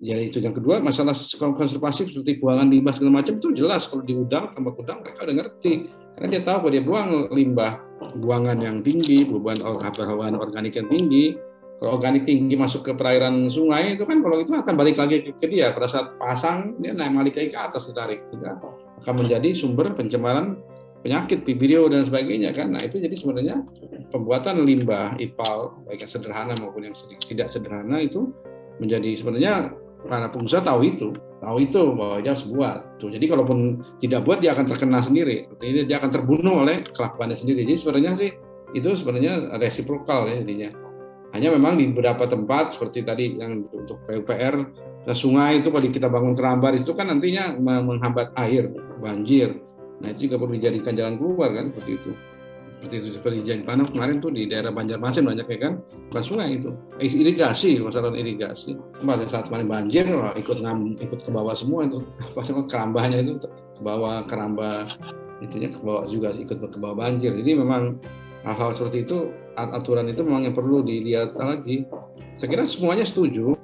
Jadi itu yang kedua, masalah konservasi seperti buangan limbah segala macam itu jelas kalau di udang, tambak udang mereka udah ngerti. Karena dia tahu kalau dia buang limbah, buangan yang tinggi, buangan organik yang tinggi, kalau organik tinggi masuk ke perairan sungai itu kan kalau itu akan balik lagi ke dia. Pada saat pasang dia naik balik lagi ke atas ditarik, sehingga akan menjadi sumber pencemaran penyakit, Vibrio dan sebagainya kan. Nah itu jadi sebenarnya pembuatan limbah IPAL baik yang sederhana maupun yang tidak sederhana itu menjadi sebenarnya para pengusaha tahu itu bahwa dia harus buat. Tuh, jadi kalaupun tidak buat dia akan terkena sendiri, artinya dia akan terbunuh oleh kelakuannya sendiri. Jadi sebenarnya sih itu sebenarnya resiprokal ya intinya. Hanya memang di beberapa tempat seperti tadi yang untuk PUPR sungai itu kalau kita bangun kerambar itu kan nantinya menghambat air, banjir. Nah itu juga perlu dijadikan jalan keluar kan seperti itu. Seperti di Jaipanang kemarin tuh di daerah Banjarmasin banyak ya kan, bukan sungai itu, irigasi, masalah irigasi. Pada saat kemarin banjir, ikut ke bawah semua itu, kerambahnya itu ke bawah, kerambah itunya ke bawah juga ikut ke bawah banjir. Jadi memang hal-hal seperti itu, aturan itu memang yang perlu dilihat lagi. Saya kira semuanya setuju.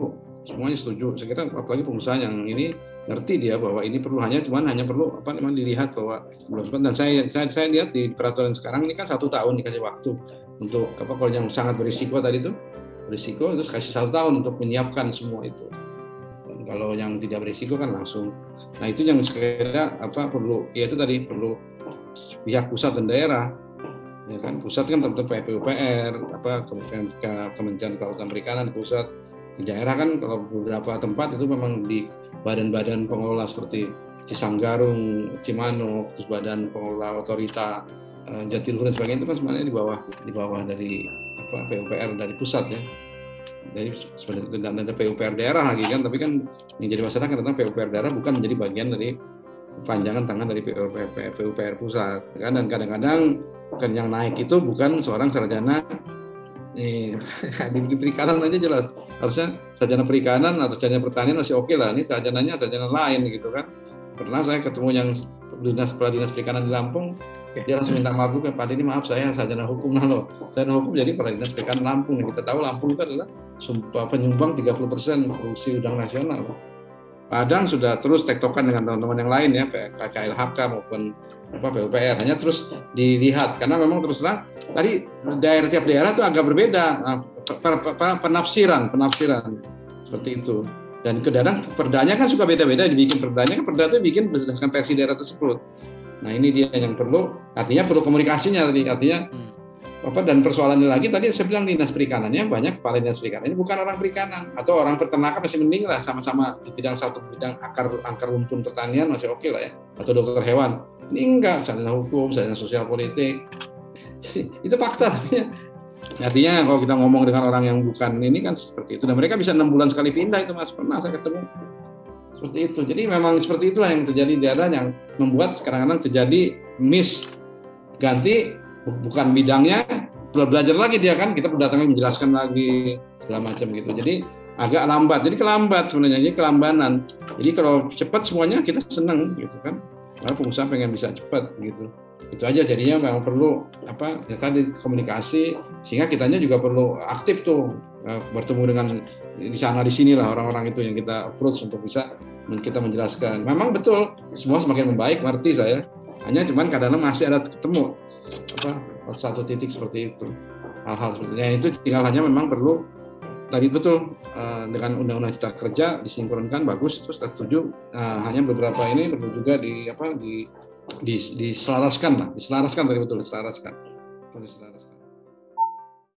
Saya kira apalagi pengusaha yang ini ngerti dia bahwa ini perlu hanya perlu dilihat bahwa dan saya lihat di peraturan sekarang ini kan 1 tahun dikasih waktu untuk kalau yang sangat berisiko tadi itu berisiko terus kasih 1 tahun untuk menyiapkan semua itu. Dan kalau yang tidak berisiko kan langsung. Nah itu yang sekiranya perlu yaitu tadi perlu pihak pusat dan daerah. Ya kan pusat kan tentu PUPR Kementerian Kelautan Perikanan di pusat. Di daerah kan kalau beberapa tempat itu memang di badan-badan pengelola seperti Cisanggarung, Cimanuk, terus badan pengelola otorita Jatiluhur dan sebagainya itu kan sebenarnya di bawah dari PUPR dari pusat ya. Jadi sebenarnya ada PUPR daerah lagi kan, tapi kan yang jadi masalah karena PUPR daerah bukan menjadi bagian dari panjangan tangan dari PUPR pusat kan, dan kadang-kadang kan yang naik itu bukan seorang sarjana di perikanan aja jelas harusnya sarjana perikanan atau sarjana pertanian masih oke lah, ini sarjananya sarjana lain gitu kan. Pernah saya ketemu yang dinas perikanan di Lampung, dia langsung minta maaf juga, Pak ini maaf saya sarjana hukum loh, sarjana hukum jadi kepala dinas perikanan Lampung. Kita tahu Lampung itu adalah penyumbang 30% produksi udang nasional. Padang sudah terus tektokan dengan teman-teman yang lain ya, KLHK maupun PUPR, hanya terus dilihat karena memang terus terang tadi tiap daerah itu agak berbeda penafsiran seperti itu, dan kadang perdanya kan suka beda-beda dibikin perdanya kan, perda itu bikin berdasarkan versi daerah tersebut. Nah ini dia yang perlu, artinya perlu komunikasinya tadi, artinya dan persoalannya lagi tadi saya bilang dinas perikanannya banyak kepala dinas perikanan ini bukan orang perikanan atau orang peternakan masih mending lah, sama-sama di bidang akar rumpun pertanian masih oke lah ya, atau dokter hewan. Ini enggak, sarjana hukum, sarjana sosial politik. Jadi itu fakta. Artinya kalau kita ngomong dengan orang yang bukan ini kan seperti itu. Dan mereka bisa 6 bulan sekali pindah itu Mas, pernah saya ketemu. Seperti itu. Jadi memang seperti itulah yang terjadi di daerah yang membuat kadang-kadang terjadi ganti bukan bidangnya, belajar lagi dia kan, kita datangnya menjelaskan lagi segala macam gitu. Jadi agak lambat. Jadi kelambat sebenarnya, ini kelambanan. Jadi kalau cepat semuanya kita senang gitu kan. Karena pengusaha pengen bisa cepat gitu. Itu aja, jadinya memang perlu ya tadi komunikasi, sehingga kitanya juga perlu aktif tuh bertemu dengan di sana di sinilah orang-orang itu yang kita approach untuk bisa kita menjelaskan. Memang betul semua semakin membaik, ngerti saya. Hanya cuman kadang-kadang masih ada ketemu satu titik seperti itu. Hal-hal seperti itu tinggal hanya memang perlu tadi betul dengan undang-undang cipta kerja disinkronkan bagus, terus saya setuju. Hanya beberapa ini perlu juga diselaraskan tadi betul diselaraskan.